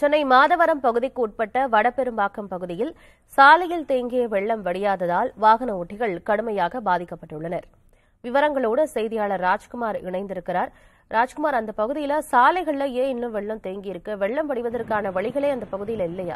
சென்னை மாதவரம் பகுதிக்கு உட்பட்ட வடபெரும்பாக்கம் பகுதியில் சாலையில் தேங்கிய வெள்ளம் வடியாததால் வாகன ஓட்டிகள் கடுமையாக பாதிக்கப்பட்டுள்ளனர். விவரங்களோடு செய்தியாளர் ராஜ்குமார் இணைந்திருக்கிறார். ராஜ்குமார், அந்த பகுதியில சாலைகள்ல ஏன் இன்னும் வெள்ளம் தேங்கி இருக்கு? வெள்ளம் வடிவதற்கான வழிகளே அந்த பகுதியில் இல்லையா?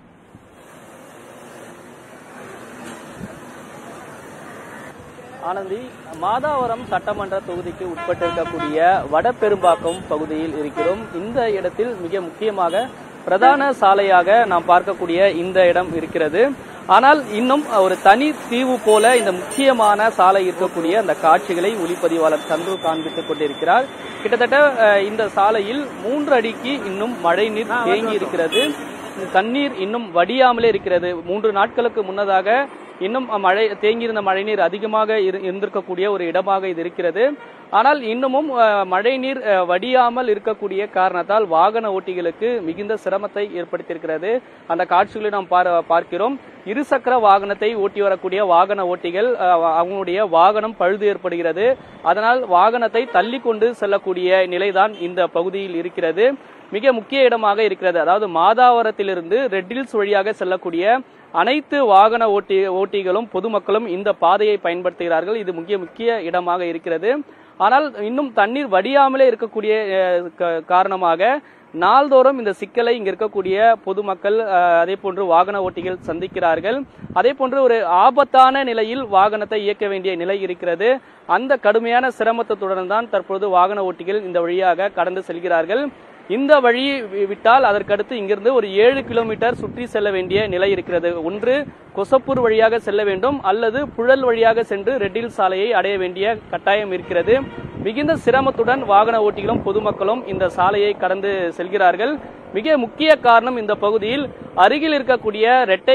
ஆனந்தி, மாதாவரம் சட்டமன்ற தொகுதிக்கு உட்பட்டிருக்கக்கூடிய வடபெரும்பாக்கம் பகுதியில் இருக்கிறோம். இந்த இடத்தில் மிக முக்கியமாக பிரதான சாலையாக நாம் பார்க்கக்கூடிய இந்த இடம் இருக்கிறது. ஆனால் இன்னும் ஒரு தனி தீவு போல இந்த முக்கியமான சாலை இருக்கக்கூடிய அந்த காட்சிகளை ஒளிப்பதிவாளர் சந்துரு காண்பித்துக் கொண்டிருக்கிறார். கிட்டத்தட்ட இந்த சாலையில் 3 அடிக்கு இன்னும் மழை நீர் தேங்கி இருக்கிறது. தண்ணீர் இன்னும் வடியாமலே இருக்கிறது. 3 நாட்களுக்கு முன்னதாக இன்னும் தேங்கியிருந்த மழைநீர் அதிகமாக இருந்திருக்கக்கூடிய ஒரு இடமாக இது இருக்கிறது. ஆனால் இன்னமும் மழைநீர் வடியாமல் இருக்கக்கூடிய காரணத்தால் வாகன ஓட்டிகளுக்கு மிகுந்த சிரமத்தை ஏற்படுத்தியிருக்கிறது. அந்த காட்சிகளை நாம் பார்க்கிறோம். இருசக்கர வாகனத்தை ஓட்டி வரக்கூடிய வாகன ஓட்டிகள் அவங்களுடைய வாகனம் பழுது ஏற்படுகிறது. அதனால் வாகனத்தை தள்ளி கொண்டு செல்லக்கூடிய நிலைதான் இந்த பகுதியில் இருக்கிறது. மிக முக்கிய இடமாக இருக்கிறது. அதாவது மாதாவரத்திலிருந்து ரெட் ஹில்ஸ் வழியாக செல்லக்கூடிய அனைத்து வாகன ஓட்டிகளும் பொதுமக்களும் இந்த பாதையை பயன்படுத்துகிறார்கள். இது முக்கிய இடமாக இருக்கிறது. ஆனால் இன்னும் தண்ணீர் வடியாமலே இருக்கக்கூடிய காரணமாக நாள்தோறும் இந்த சிக்கலை இங்க இருக்கக்கூடிய பொதுமக்கள் அதே போன்று வாகன ஓட்டிகள் சந்திக்கிறார்கள். அதே போன்று ஒரு ஆபத்தான நிலையில் வாகனத்தை இயக்க வேண்டிய நிலை இருக்கிறது. அந்த கடுமையான சிரமத்துடன் தான் தற்போது வாகன ஓட்டிகள் இந்த வழியாக கடந்து செல்கிறார்கள். இந்த வழி விட்டால் அதற்கடுத்து இங்கிருந்து ஒரு 7 கிலோமீட்டர் சுற்றி செல்ல வேண்டிய நிலை இருக்கிறது. ஒன்று கொசப்பூர் வழியாக செல்ல வேண்டும், அல்லது புழல் வழியாக சென்று ரெட் ஹில்ஸ் சாலையை அடைய வேண்டிய கட்டாயம் இருக்கிறது. மிகுந்த சிரமத்துடன் வாகன ஓட்டிகளும் பொதுமக்களும் இந்த சாலையை கடந்து செல்கிறார்கள். மிக முக்கிய காரணம், இந்த பகுதியில் அருகில் இருக்கக்கூடிய ரெட்டை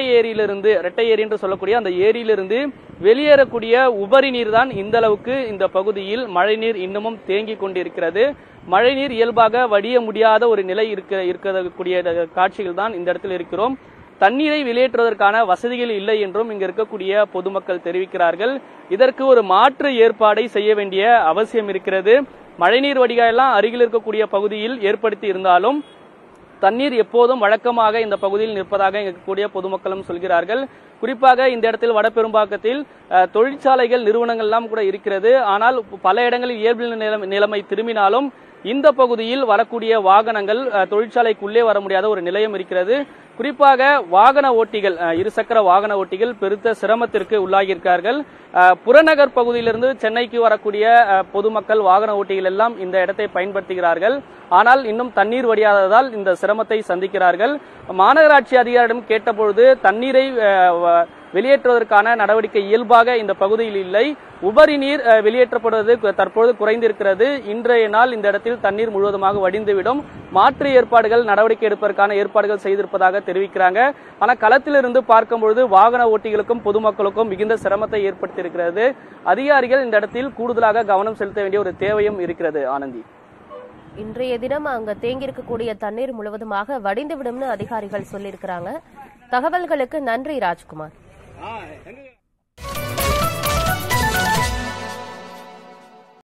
ஏரி என்று சொல்லக்கூடிய அந்த ஏரியிலிருந்து வெளியேறக்கூடிய உபரி நீர் தான் இந்த அளவுக்கு இந்த பகுதியில் மழைநீர் இன்னமும் தேங்கி கொண்டிருக்கிறது. மழைநீர் இயல்பாக வடிய முடியாத ஒரு நிலை இருக்கக்கூடிய காட்சிகள் தான் இந்த இடத்தில் இருக்கிறோம். தண்ணீரை வெளியேற்றுவதற்கான வசதிகள் இல்லை என்றும் இங்க இருக்கக்கூடிய பொதுமக்கள் தெரிவிக்கிறார்கள். இதற்கு ஒரு மாற்று ஏற்பாடை செய்ய வேண்டிய அவசியம் இருக்கிறது. மழைநீர் வடிகாலெல்லாம் அருகில் இருக்கக்கூடிய பகுதியில் ஏற்படுத்தி இருந்தாலும் தண்ணீர் எப்போதும் வழக்கமாக இந்த பகுதியில் நிற்பதாக இருக்கக்கூடிய பொதுமக்களும் சொல்கிறார்கள். குறிப்பாக இந்த இடத்தில் வடபெரும்பாக்கத்தில் தொழிற்சாலைகள் நிறுவனங்கள் எல்லாம் கூட இருக்கிறது. ஆனால் பல இடங்களில் இயல்பு நிலைமை திரும்பினாலும் இந்த பகுதியில் வரக்கூடிய வாகனங்கள் தொழிற்சாலைக்குள்ளே வர முடியாத ஒரு நிலையம் இருக்கிறது. குறிப்பாக வாகன ஓட்டிகள், இருசக்கர வாகன ஓட்டிகள் பெருத்த சிரமத்திற்கு உள்ளாகியிருக்கிறார்கள். புறநகர் பகுதியிலிருந்து சென்னைக்கு வரக்கூடிய பொதுமக்கள் வாகன ஓட்டிகள் எல்லாம் இந்த இடத்தை பயன்படுத்துகிறார்கள். ஆனால் இன்னும் தண்ணீர் வடியாததால் இந்த சிரமத்தை சந்திக்கிறார்கள். மாநகராட்சி அதிகாரிடம் கேட்டபொழுது தண்ணீரை வெளியேற்றுவதற்கான நடவடிக்கை இயல்பாக இந்த பகுதியில் இல்லை. உபரி நீர் வெளியேற்றப்படுவது தற்போது குறைந்திருக்கிறது. இன்றைய நாள் இந்த இடத்தில் தண்ணீர் முழுவதுமாக வடிந்துவிடும். மாற்று ஏற்பாடுகள் நடவடிக்கை எடுப்பதற்கான ஏற்பாடுகள் செய்திருப்பதாக தெரிவிக்கிறாங்க. ஆனால் களத்திலிருந்து பார்க்கும்பொழுது வாகன ஓட்டிகளுக்கும் பொதுமக்களுக்கும் மிகுந்த சிரமத்தை ஏற்படுத்தியிருக்கிறது. அதிகாரிகள் இந்த இடத்தில் கூடுதலாக கவனம் செலுத்த வேண்டிய ஒரு தேவையும் இருக்கிறது. ஆனந்தி, இன்றைய தினம் அங்க தேங்கியிருக்கக்கூடிய தண்ணீர் முழுவதுமாக வடிந்துவிடும்னு அதிகாரிகள் சொல்லியிருக்கிறாங்க. தகவல்களுக்கு நன்றி ராஜ்குமார்.